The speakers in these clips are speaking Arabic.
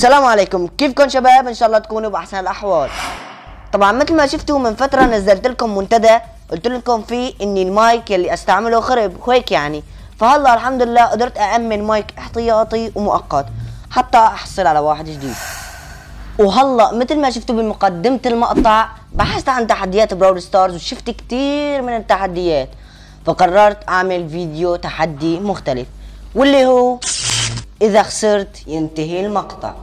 السلام عليكم، كيفكم شباب؟ ان شاء الله تكونوا باحسن الاحوال. طبعا مثل ما شفتوا من فتره نزلت لكم منتدى قلت لكم فيه اني المايك اللي استعمله خرب وهيك يعني، فهلا الحمد لله قدرت أأمن مايك احتياطي ومؤقت حتى احصل على واحد جديد. وهلا مثل ما شفتوا بمقدمه المقطع بحثت عن تحديات براول ستارز وشفت كتير من التحديات، فقررت اعمل فيديو تحدي مختلف واللي هو اذا خسرت ينتهي المقطع.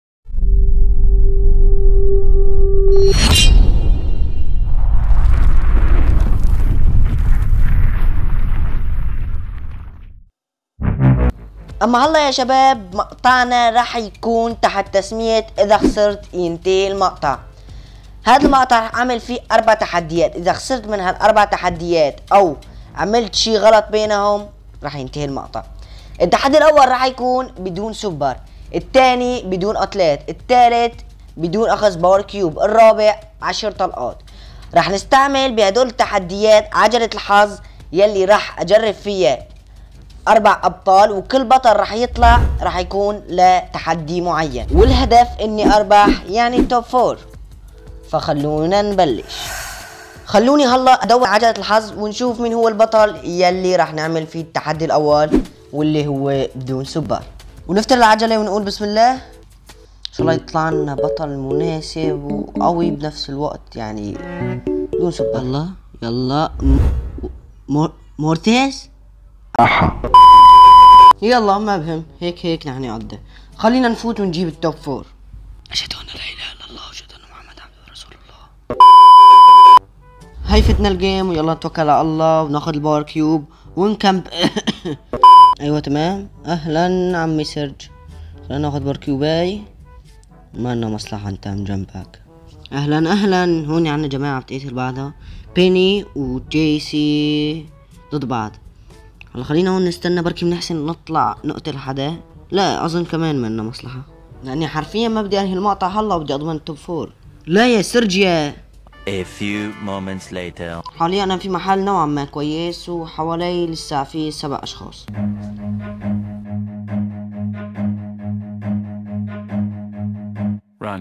اما هلا يا شباب مقطعنا راح يكون تحت تسمية اذا خسرت ينتهي المقطع. هذا المقطع راح اعمل فيه 4 تحديات، اذا خسرت من هال4 تحديات او عملت شي غلط بينهم راح ينتهي المقطع. التحدي الاول راح يكون بدون سوبر، الثاني بدون اتليت، الثالث بدون اخذ باور كيوب، الرابع 10 طلقات. راح نستعمل بهدول التحديات عجلة الحظ يلي راح اجرب فيها 4 ابطال، وكل بطل راح يطلع راح يكون لتحدي معين، والهدف اني اربح يعني توب 4. فخلونا نبلش. خلوني هلا ادور عجلة الحظ ونشوف مين هو البطل يلي راح نعمل فيه التحدي الاول واللي هو بدون سوبر. ونفتح العجلة ونقول بسم الله، ان شاء الله يطلع لنا بطل مناسب وقوي بنفس الوقت يعني بدون سوبر. يلا يلا مورتيز يلا ما بهم، هيك نحن عدة. خلينا نفوت ونجيب التوب 4. اشهد ان لا اله الا الله واشهد ان محمد عبده ورسول الله. هاي فتنا الجيم ويلا نتوكل على الله وناخذ الباور كيوب ونكمب. ايوه تمام. اهلا عمي سيرج، خلينا ناخذ باور كيوباي، ما لنا مصلحة انت من جنبك. اهلا هون عنا جماعة بتقتل بعضها، بيني وجيسي ضد بعض. هلا خلينا هون نستنى بركي بنحسن نطلع نقتل حدا. لا اظن كمان ما لنا مصلحة لاني حرفيا ما بدي انهي المقطع هلا وبدي اضمن التوب 4. لا يا سيرجيا. A few moments later. حاليا انا في محل نوعا ما كويس وحوالي لسه في 7 اشخاص. Run.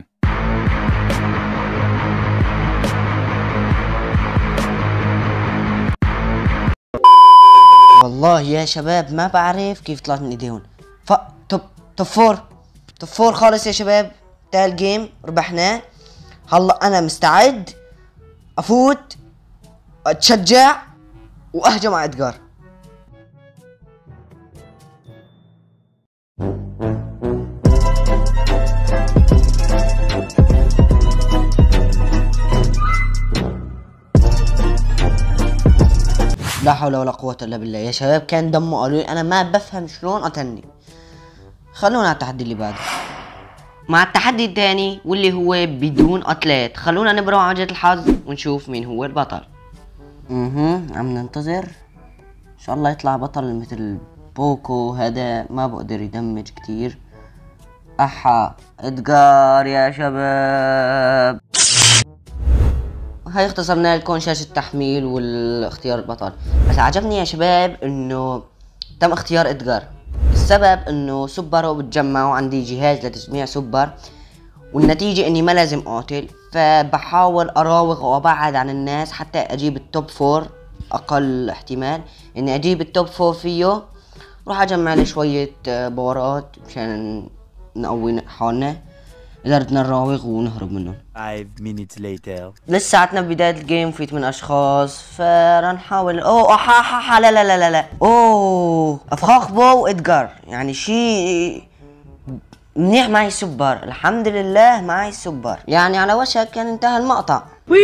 والله يا شباب ما بعرف كيف طلعت من ايديهم. توب 4 خالص يا شباب. انتهى الجيم، ربحناه. هلا انا مستعد افوت اتشجع واهجم على ادجار. لا حول ولا قوة الا بالله يا شباب، كان دمه قالوا لي انا ما بفهم شلون قتلني. خلونا على التحدي اللي بعده مع التحدي الثاني واللي هو بدون اتليت. خلونا نبرم عجلة الحظ ونشوف مين هو البطل. عم ننتظر ان شاء الله يطلع بطل مثل بوكو، هذا ما بقدر يدمج كتير. ادجار يا شباب. هاي اختصرنا لكم شاشة التحميل والاختيار البطل. بس عجبني يا شباب انه تم اختيار ادجار، السبب انه سوبره بتجمع وعندي جهاز لتجميع سوبر، والنتيجة اني ما لازم اقتل، فبحاول اراوغ وابعد عن الناس حتى اجيب التوب 4. اقل احتمال اني اجيب التوب 4 فيه. روح اجمع لي شوية باورات مشان نقوي حالنا اذا بدنا نراوغ ونهرب منهم. 5 minutes later. لساتنا ببداية الجيم، في 8 اشخاص، فرح نحاول. لا افخاخ بو وادجار يعني شي منيح. معي سوبر الحمد لله، معي سوبر يعني على وشك كان انتهى المقطع.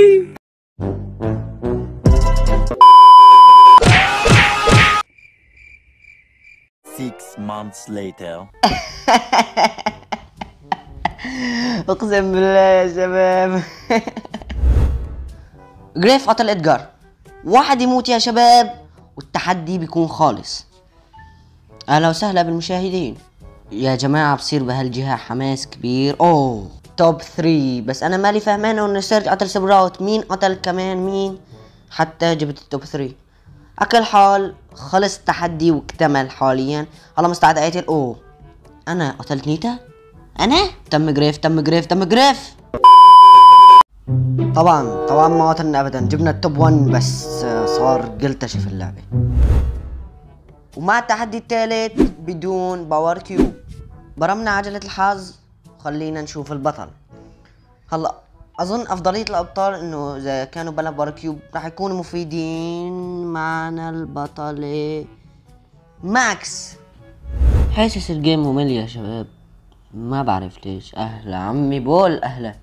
6 months later. اقسم بالله يا شباب. جريف قتل ادجار، واحد يموت يا شباب والتحدي بيكون خالص. اهلا وسهلا بالمشاهدين يا جماعة. بصير بهالجهة حماس كبير. توب 3، بس انا مالي فهمانه انه سيرج قتل سبراوت. مين قتل كمان مين حتى جبت التوب 3. اكل حال خلص التحدي واكتمل حاليا. هلا مستعد اقتل. انا قتلت نيتا. انا تم جريف تم جريف تم جريف. طبعا ما وصلنا ابدا، جبنا التوب 1 بس صار قلتش في اللعبة. ومع التحدي الثالث بدون باور كيوب برمنا عجلة الحظ وخلينا نشوف البطل. هلا اظن افضلية الابطال انه اذا كانوا بلا باور كيوب راح يكونوا مفيدين. معنا البطلة ماكس. حاسس الجيم ممل يا شباب، ما بعرف ليش. اهلا عمي بول، اهلا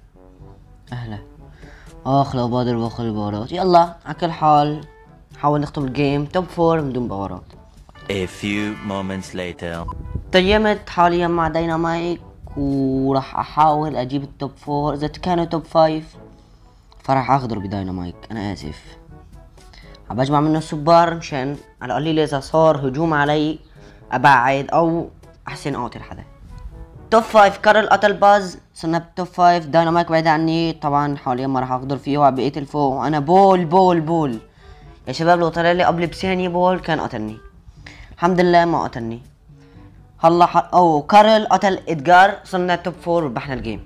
اخ لو بقدر باخذ الباورات. يلا على كل حال نحاول نختم الجيم توب 4 بدون باورات. A few moments later. تيمت حاليا مع داينامايك وراح احاول اجيب التوب 4. اذا كانوا توب 5 فراح اغدر بداينامايك، انا اسف. بجمع منه السبار مشان على القليل اذا صار هجوم علي ابعد او احسن اقتل حدا. توب 5 كارل قتل باز، صرنا بالتوب 5. داينامايك بعيد عني طبعا، حاليا ما راح اقدر فيه وعم بقتل فوق. وانا بول يا شباب، لو طلع لي قبل بثانية بول كان قتلني، الحمد لله ما قتلني. هلا او كارل قتل ادجار، صرنا توب 4 وربحنا الجيم.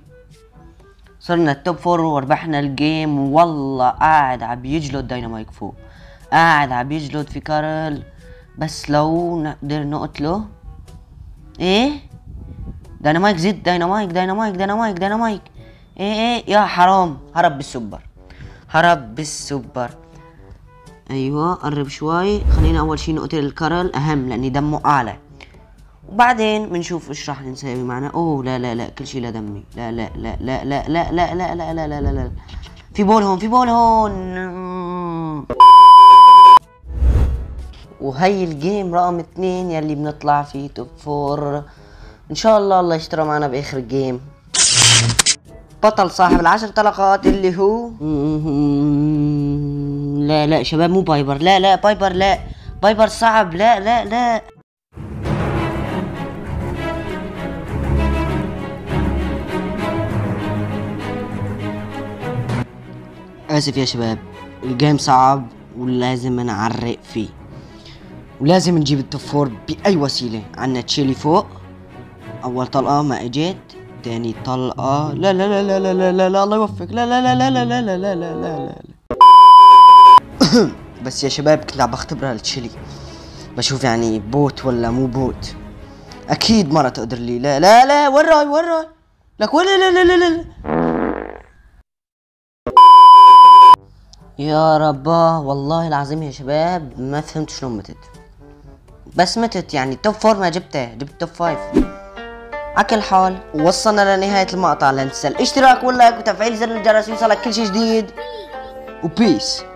والله قاعد عم يجلد داينامايك فوق، قاعد عم يجلد في كارل، بس لو نقدر نقتله. ايه داينامايك زد، داينامايك ايه يا حرام، هرب بالسوبر. ايوه قرب شوي، خلينا اول شي نقتل الكارل اهم لاني دمه اعلى، وبعدين بنشوف ايش راح نسوي معنا. اوه لا كل شي لدمي. لا في بول هون. وهي الجيم رقم 2 يلي بنطلع فيه توب 4 ان شاء الله. الله يشترى معنا باخر الجيم. بطل صاحب ال10 طلقات اللي هو لا شباب مو بايبر، لا بايبر صعب، لا اسف يا شباب، الجيم صعب ولازم نعرق فيه، ولازم نجيب التوب 4 باي وسيله. عنا تشيلي فوق، اول طلقه ما اجت، تاني طلقه لا الله يوفق، لا بس يا شباب كنت عم بختبرها لتشيلي، بشوف يعني بوت ولا مو بوت. اكيد مرة تقدر لي. لا وين راي لك وين لا يا رباه. والله العظيم يا شباب ما فهمت شلون متت، بس متت يعني توب 4 ما جبته، جبت توب 5. على كل حال وصلنا لنهاية المقطع. لا تنسى الاشتراك واللايك وتفعيل زر الجرس يوصلك كل شي جديد، وبيس.